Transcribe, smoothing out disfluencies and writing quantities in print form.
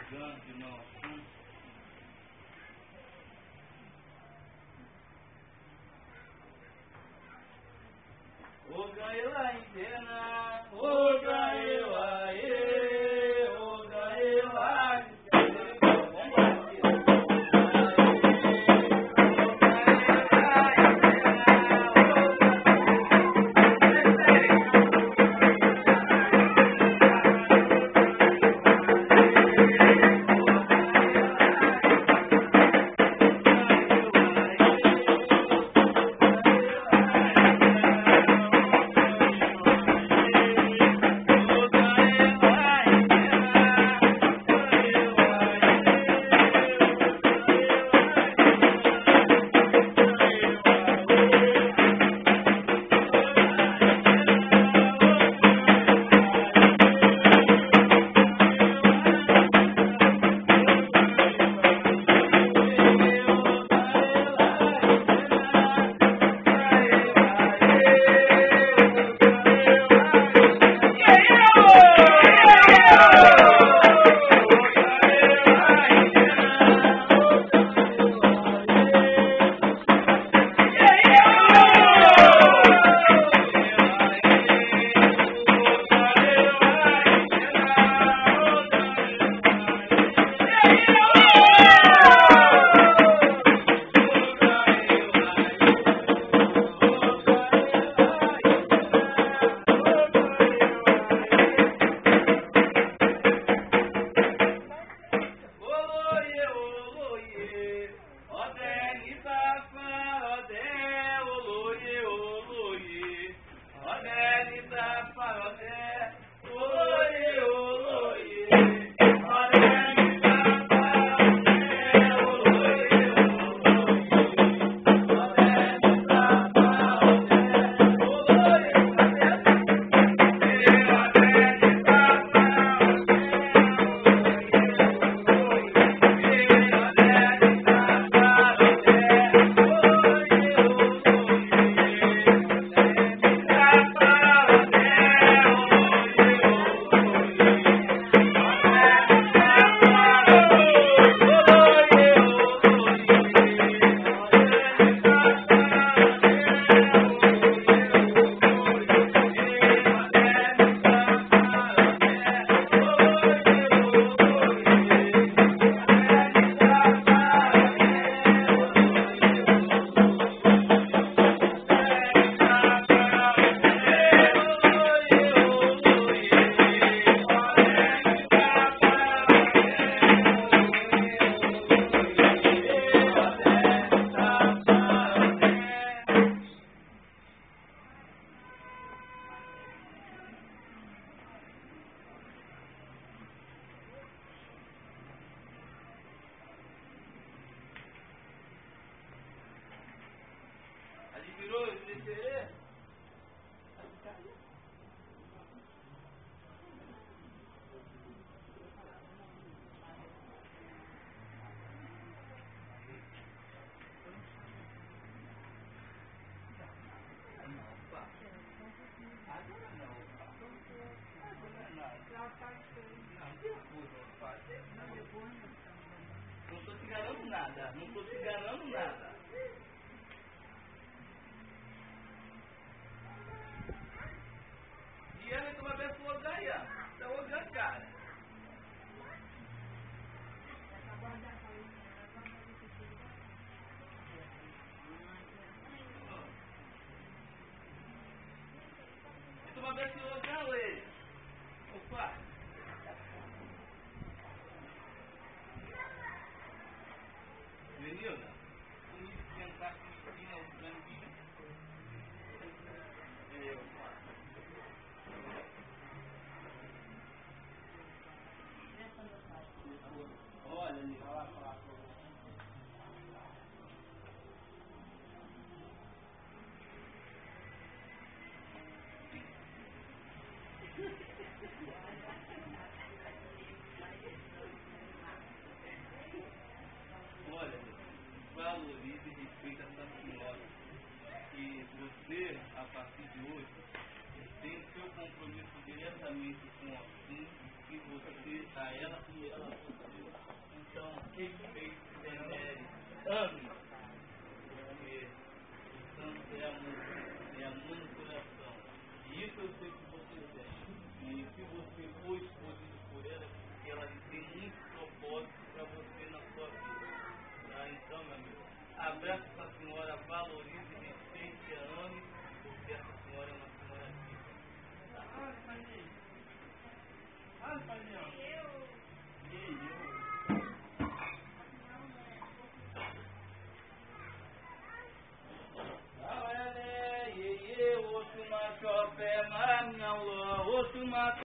mudando de não assunto. O ganho lá em cena, o ganho lá, o ganho lá. Não estou te garantindo nada, não estou te garantindo nada. E ela vai ver se ganha. Então eu ganho, cara. Tu vai ver se eu ganho ele. Opa. Menina, comigo tentar que não o grande. Olha ali, vai lá falar com você. Olha, valorize e respeite essa senhora. Que você, a partir de hoje, tem o seu compromisso diretamente com o assunto que você, a ela e ela. Então, respeite, venere, ame, porque o santo é amor no coração. E isso eu sei que você tem. E se você for escolhido por ela, é porque ela tem muito propósito para você na sua vida. Tá? Então, meu amigo, abraça essa senhora, valorize, respeite, ame, porque essa senhora é uma senhora rica. Tá? Painho. Painho.